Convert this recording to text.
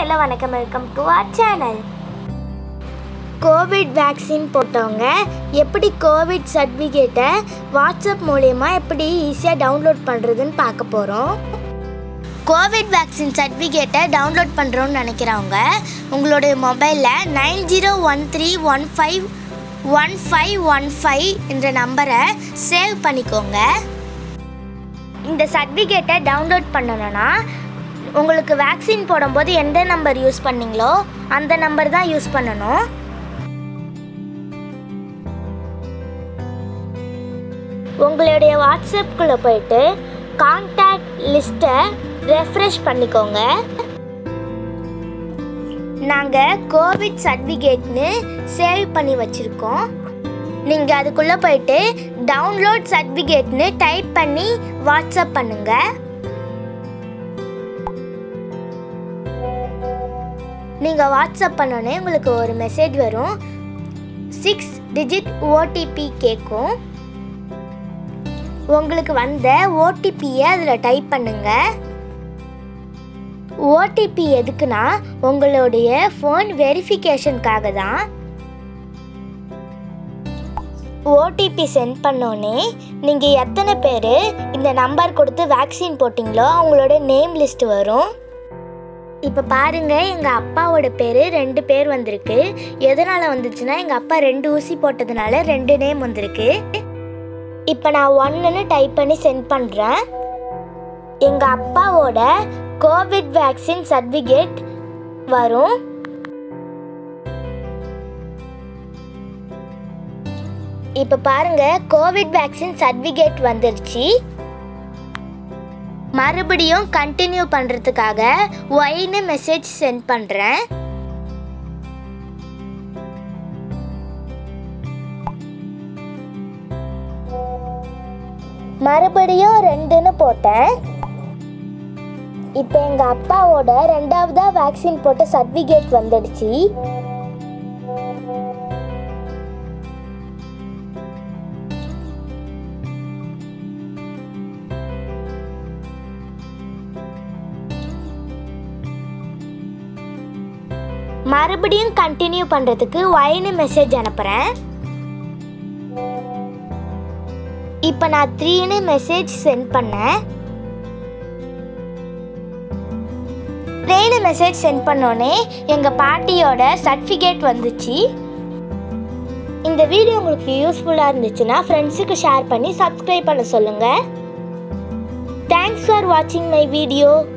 hello வணக்கம் welcome to our channel. COVID vaccine போட்டவங்க எப்படி கோவிட் சர்டிஃபிகேட்டை வாட்ஸ்அப் மூலமா எப்படி ஈஸியாக டவுன்லோட் பண்ணுறதுன்னு பார்க்க போகிறோம். கோவிட் வேக்சின் சர்டிஃபிகேட்டை டவுன்லோட் பண்ணுறோன்னு நினைக்கிறவங்க உங்களுடைய மொபைலில் 9013151515 என்ற நம்பரை சேவ் பண்ணிக்கோங்க. இந்த சர்டிஃபிகேட்டை டவுன்லோட் பண்ணணும்னா உங்களுக்கு வேக்சின் போடும்போது எந்த நம்பர் யூஸ் பண்ணீங்களோ அந்த நம்பர் தான் யூஸ் பண்ணணும். உங்களுடைய வாட்ஸ்அப்புக்குள்ளே போயிட்டு கான்டாக்ட் லிஸ்ட்டை ரெஃப்ரெஷ் பண்ணிக்கோங்க. நாங்கள் கோவிட் சர்டிஃபிகேட்னு சேவ் பண்ணி வச்சுருக்கோம். நீங்கள் அதுக்குள்ளே போயிட்டு டவுன்லோட் சர்டிஃபிகேட்னு டைப் பண்ணி வாட்ஸ்அப் பண்ணுங்கள். நீங்கள் வாட்ஸ்அப் பண்ணோன்னே உங்களுக்கு ஒரு மெசேஜ் வரும். 6 டிஜிட் ஓடிபி கேட்கும். உங்களுக்கு வந்த ஓடிபியை அதில் டைப் பண்ணுங்க. ஓடிபி எதுக்குன்னா உங்களுடைய ஃபோன் வெரிஃபிகேஷனுக்காக தான். ஓடிபி சென்ட் பண்ணோன்னே நீங்கள் எத்தனை பேர் இந்த நம்பர் கொடுத்து வேக்சின் போட்டிங்களோ அவங்களோட நேம் லிஸ்ட் வரும். இப்போ பாருங்கள், எங்கள் அப்பாவோட பேர் 2 பேர் வந்திருக்கு. எதனால் வந்துச்சுன்னா எங்கள் அப்பா 2 ஊசி போட்டதுனால 2 நேம் வந்திருக்கு. இப்போ நான் 1ன்னு டைப் பண்ணி சென்ட் பண்ணுறேன். எங்கள் அப்பாவோட கோவிட் வேக்சின் சர்டிஃபிகேட் வரும். இப்போ பாருங்கள், கோவிட் வேக்சின் சர்டிஃபிகேட் வந்துருச்சு. மறுபடியும் கண்டினியூ பண்ணுறதுக்காக ஒய்னு மெசேஜ் சென்ட் பண்ணுறேன். மறுபடியும் 2ன்னு போட்டேன். இப்போ எங்கள் அப்பாவோட 2ஆவதா வேக்சின் போட்ட சர்டிஃபிகேட் வந்துடுச்சு. மறுபடியும் கண்டினியூ பண்ணுறதுக்கு ஒய்னு மெசேஜ் அனுப்புகிறேன். இப்போ நான் 3ன்னு மெசேஜ் சென்ட் பண்ணேன். 3ன்னு மெசேஜ் சென்ட் பண்ணோன்னே எங்கள் பாட்டியோட சர்டிஃபிகேட் வந்துச்சு. இந்த வீடியோ உங்களுக்கு யூஸ்ஃபுல்லாக இருந்துச்சுன்னா ஃப்ரெண்ட்ஸுக்கு ஷேர் பண்ணி சப்ஸ்கிரைப் பண்ண சொல்லுங்கள். தேங்க்ஸ் ஃபார் வாட்சிங் மை வீடியோ.